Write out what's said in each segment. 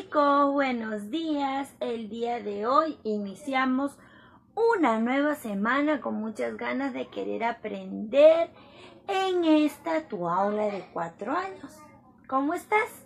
chicos, buenos días. El día de hoy iniciamos una nueva semana con muchas ganas de querer aprender en esta tu aula de 4 años. ¿Cómo estás?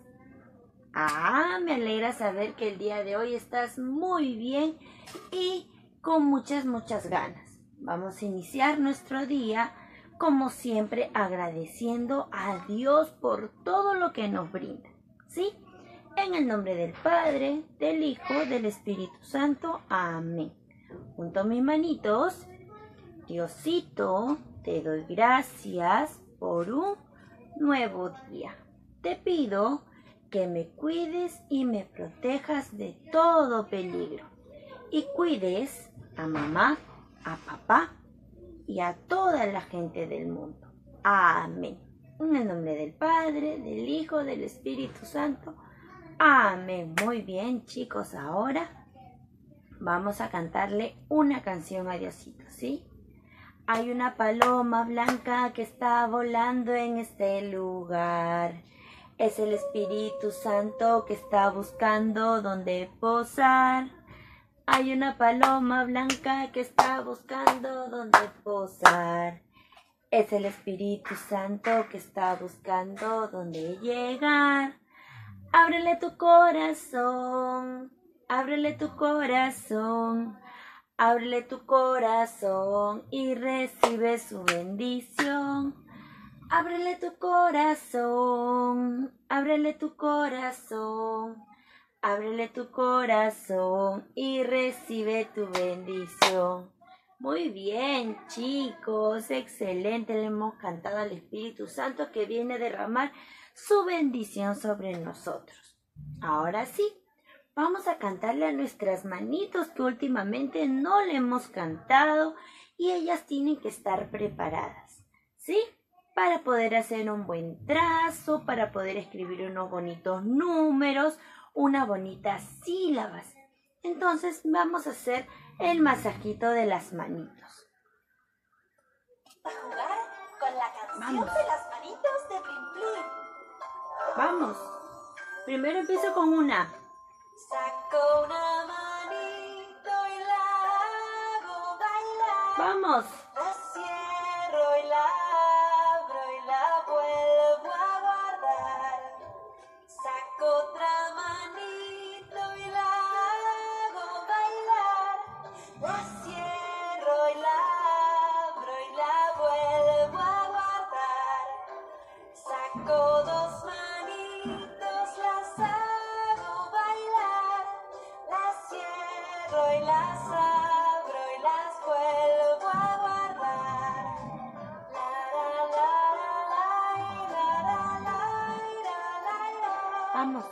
Me alegra saber que el día de hoy estás muy bien y con muchas ganas. Vamos a iniciar nuestro día como siempre agradeciendo a Dios por todo lo que nos brinda, ¿sí? En el nombre del Padre, del Hijo, del Espíritu Santo. Amén. Junto a mis manitos, Diosito, te doy gracias por un nuevo día. Te pido que me cuides y me protejas de todo peligro. Y cuides a mamá, a papá y a toda la gente del mundo. Amén. En el nombre del Padre, del Hijo, del Espíritu Santo. Amén. Muy bien, chicos. Ahora vamos a cantarle una canción a Diosito, ¿sí? Hay una paloma blanca que está volando en este lugar. Es el Espíritu Santo que está buscando dónde posar. Hay una paloma blanca que está buscando dónde posar. Es el Espíritu Santo que está buscando dónde llegar. Ábrele tu corazón, ábrele tu corazón, ábrele tu corazón y recibe su bendición. Ábrele tu corazón, ábrele tu corazón, ábrele tu corazón y recibe tu bendición. Muy bien, chicos, excelente. Le hemos cantado al Espíritu Santo que viene a derramar su bendición sobre nosotros. Ahora sí, vamos a cantarle a nuestras manitos que últimamente no le hemos cantado y ellas tienen que estar preparadas, ¿sí? Para poder hacer un buen trazo, para poder escribir unos bonitos números, unas bonitas sílabas. Entonces vamos a hacer el masajito de las manitos. A jugar con la canción de las manitos de Plim Plim. Vamos. Primero empiezo con una. Saco una manito y la hago bailar. Vamos. La cierro y la abro y la vuelvo a guardar. Saco otra manito y la hago bailar. La cierro y la abro y la vuelvo a guardar. Saco dos manitos, las hago bailar. Las cierro y las abro y las vuelvo a guardar. La la la la la la la la la. Vamos.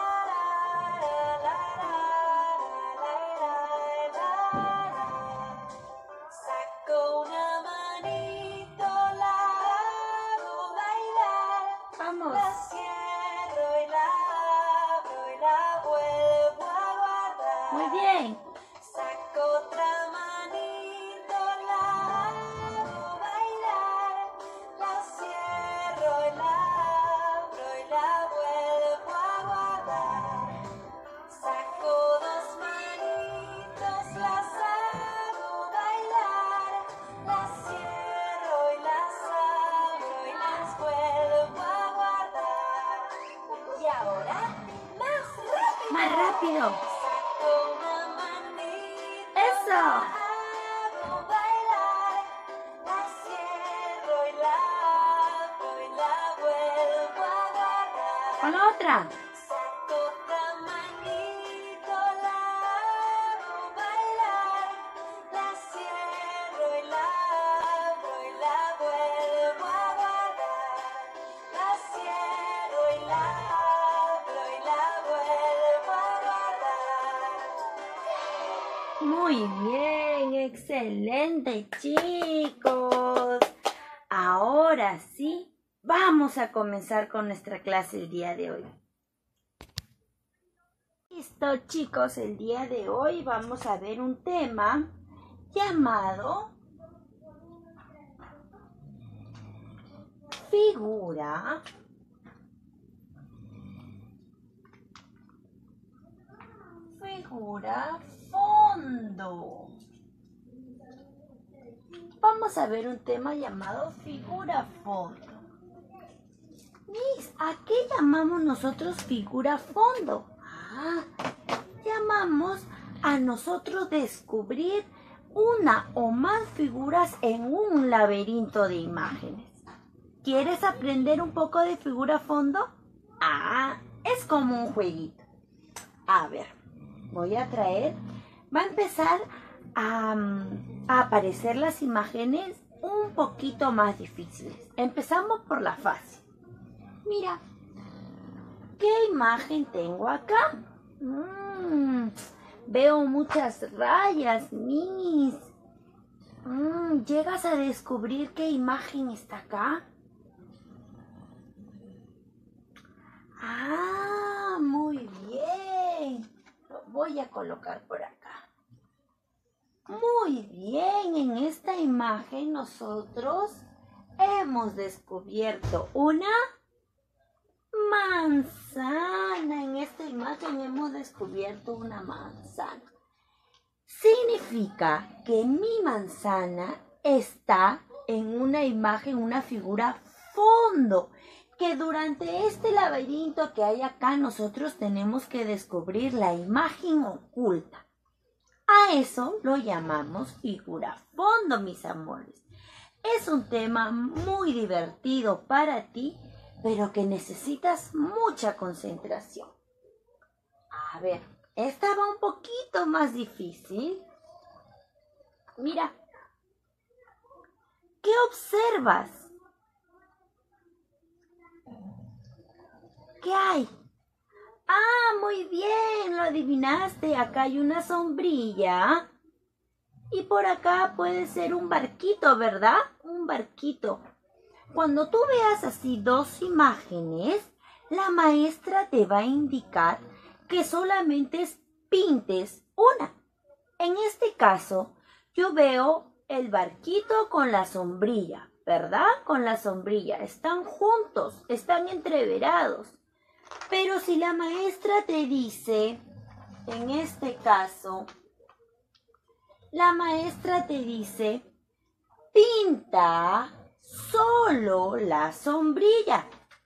Saco una manito, la hago bailar. Vamos. La cierro y la abro y la vuelvo a guardar. Muy bien. Saco otra manito, la hago bailar. La cierro y la abro y la vuelvo a guardar. Saco dos manitos, las hago bailar. Las cierro y las abro y las vuelvo a guardar. Y ahora, más rápido. Más rápido. Saco una manito, Eso. la hago bailar. La cierro y la abro y la vuelvo a guardar. Con la otra. Saco otra manito, la hago bailar. La cierro y la abro y la vuelvo a guardar. La cierro y la abro y la vuelvo a guardar. Muy bien, excelente, chicos. Ahora sí, vamos a comenzar con nuestra clase el día de hoy. Listo, chicos, el día de hoy vamos a ver un tema llamado figura figura fondo. Vamos a ver un tema llamado figura fondo. Miss, ¿a qué llamamos nosotros figura fondo? Llamamos a nosotros descubrir una o más figuras en un laberinto de imágenes. ¿Quieres aprender un poco de figura fondo? Es como un jueguito. A ver, voy a traer, va a empezar a aparecer las imágenes un poquito más difíciles. Empezamos por la fácil. Mira, ¿qué imagen tengo acá? Veo muchas rayas, Miss. ¿Llegas a descubrir qué imagen está acá? Muy bien. Lo voy a colocar por acá. Muy bien, en esta imagen nosotros hemos descubierto una manzana. En esta imagen hemos descubierto una manzana. Significa que mi manzana está en una imagen, una figura fondo, que durante este laberinto que hay acá nosotros tenemos que descubrir la imagen oculta. A eso lo llamamos figura fondo, mis amores. Es un tema muy divertido para ti, pero que necesitas mucha concentración. A ver, esta va un poquito más difícil. Mira, ¿qué observas? ¿Qué hay? Muy bien, lo adivinaste. Acá hay una sombrilla. Y por acá puede ser un barquito, ¿verdad? Un barquito. Cuando tú veas así dos imágenes, la maestra te va a indicar que solamente pintes una. En este caso, yo veo el barquito con la sombrilla, ¿verdad? Con la sombrilla. Están juntos, están entreverados. Pero si la maestra te dice, en este caso, la maestra te dice, pinta solo la sombrilla.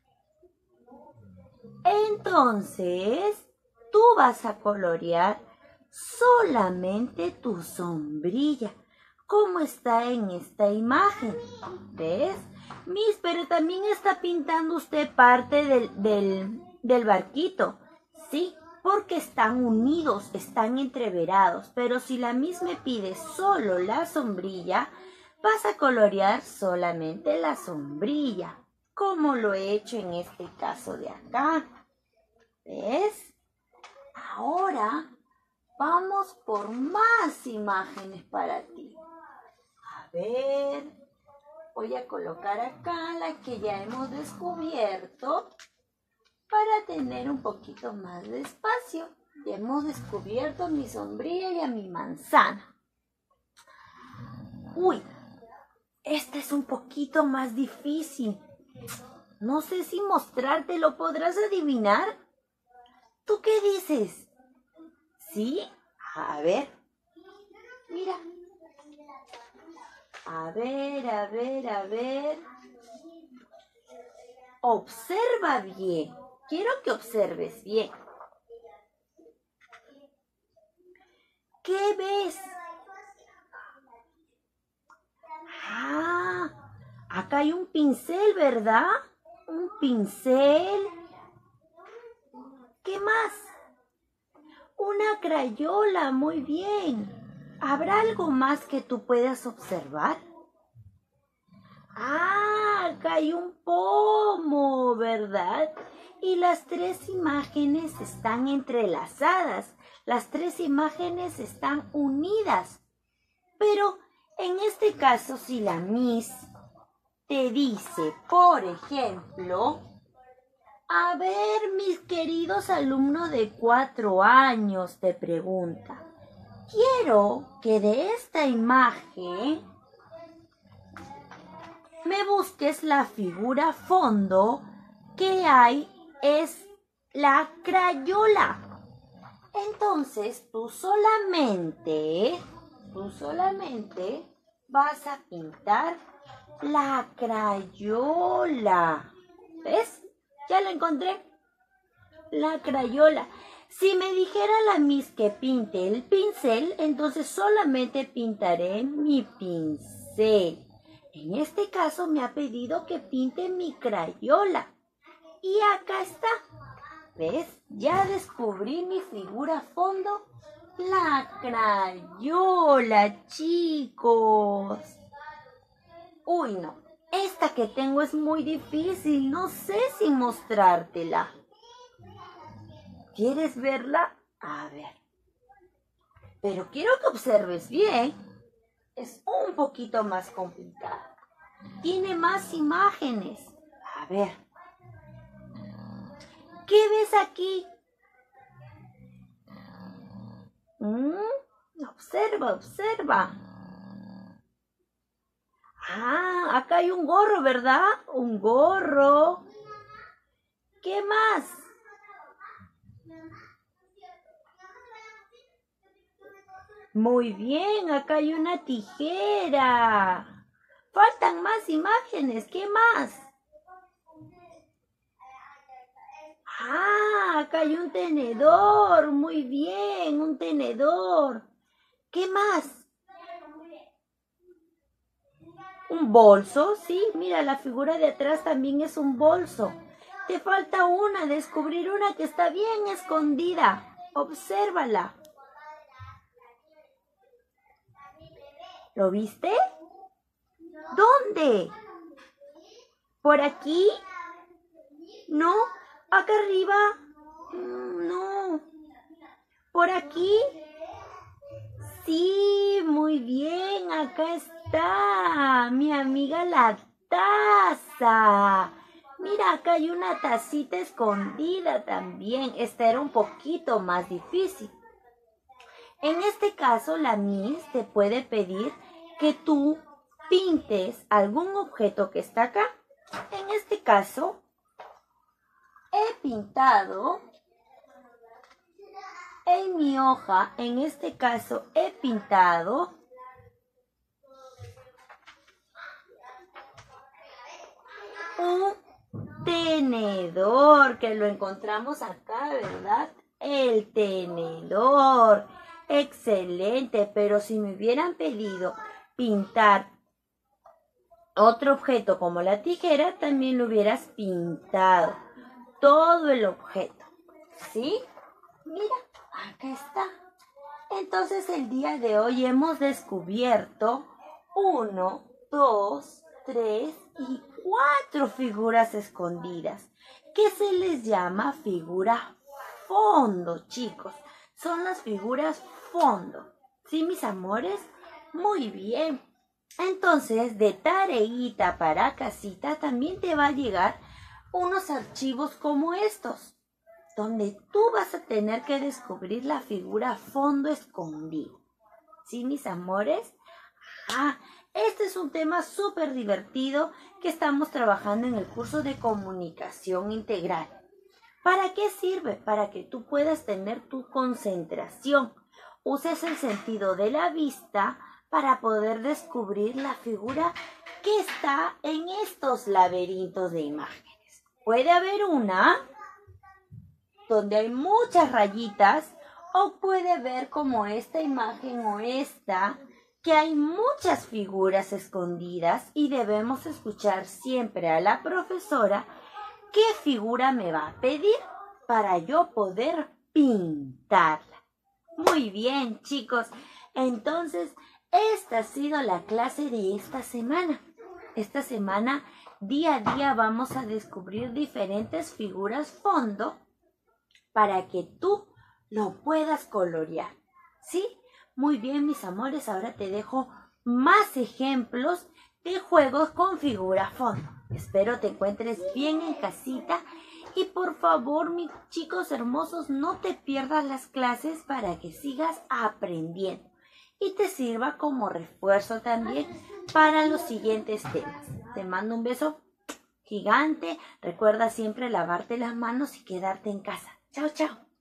Entonces, tú vas a colorear solamente tu sombrilla, como está en esta imagen. ¿Ves? Miss, pero también está pintando usted parte del barquito. Sí, porque están unidos, están entreverados. Pero si la Miss me pide solo la sombrilla, vas a colorear solamente la sombrilla, como lo he hecho en este caso de acá. ¿Ves? Ahora vamos por más imágenes para ti. A ver, voy a colocar acá la que ya hemos descubierto para tener un poquito más de espacio. Ya hemos descubierto mi sombrilla y a mi manzana. Uy, esta es un poquito más difícil. No sé si mostrártelo, ¿podrás adivinar? ¿Tú qué dices? ¿Sí? A ver. Mira. A ver. Observa bien. Quiero que observes bien. ¿Qué ves? Acá hay un pincel, ¿verdad? Un pincel. ¿Qué más? Una crayola, muy bien. ¿Habrá algo más que tú puedas observar? Acá hay un pomo, ¿verdad? Y las tres imágenes están entrelazadas. Las tres imágenes están unidas. Pero en este caso, si la Miss te dice, por ejemplo, a ver, mis queridos alumnos de 4 años, te pregunta, quiero que de esta imagen me busques la figura fondo que hay, es la crayola. Entonces, tú solamente vas a pintar la crayola. ¿Ves? Ya la encontré. La crayola. Si me dijera la Miss que pinte el pincel, entonces solamente pintaré mi pincel. En este caso me ha pedido que pinte mi crayola. Y acá está. ¿Ves? Ya descubrí mi figura fondo. La crayola, chicos. Uy, no. Esta que tengo es muy difícil. No sé si mostrártela. ¿Quieres verla? A ver. Pero quiero que observes bien. Es un poquito más complicada. Tiene más imágenes. A ver. ¿Qué ves aquí? Observa, observa. Ah, acá hay un gorro, ¿verdad? Un gorro. ¿Qué más? Muy bien, acá hay una tijera. Faltan más imágenes. ¿Qué más? Ah, acá hay un tenedor. Muy bien, un tenedor. ¿Qué más? Un bolso, sí, mira, la figura de atrás también es un bolso. Te falta una, descubrir una que está bien escondida. Obsérvala. ¿Lo viste? ¿Dónde? ¿Por aquí? No, acá arriba. No. ¿Por aquí? Sí, muy bien, acá está. Mi amiga la taza. Mira, acá hay una tacita escondida también. Esta era un poquito más difícil. En este caso, la Miss te puede pedir que tú pintes algún objeto que está acá. En este caso, he pintado en mi hoja, en este caso, he pintado un tenedor, que lo encontramos acá, ¿verdad? El tenedor. Excelente, pero si me hubieran pedido pintar otro objeto como la tijera, también lo hubieras pintado. Todo el objeto. ¿Sí? Mira, acá está. Entonces el día de hoy hemos descubierto 1, 2, 3 y 4 figuras escondidas, que se les llama figura fondo, chicos. Son las figuras fondo. ¿Sí, mis amores? Muy bien. Entonces, de tareita para casita también te va a llegar unos archivos como estos, donde tú vas a tener que descubrir la figura fondo escondido. ¿Sí, mis amores? Este es un tema súper divertido que estamos trabajando en el curso de comunicación integral. ¿Para qué sirve? Para que tú puedas tener tu concentración. Uses el sentido de la vista para poder descubrir la figura que está en estos laberintos de imágenes. Puede haber una donde hay muchas rayitas, o puede ver como esta imagen o esta, que hay muchas figuras escondidas y debemos escuchar siempre a la profesora qué figura me va a pedir para yo poder pintarla. Muy bien, chicos. Entonces, esta ha sido la clase de esta semana. Esta semana, día a día, vamos a descubrir diferentes figuras fondo para que tú lo puedas colorear. ¿Sí? Muy bien, mis amores. Ahora te dejo más ejemplos de juegos con figura fondo. Espero te encuentres bien en casita. Y por favor, mis chicos hermosos, no te pierdas las clases para que sigas aprendiendo. Y te sirva como refuerzo también para los siguientes temas. Te mando un beso gigante. Recuerda siempre lavarte las manos y quedarte en casa. Chao, chao.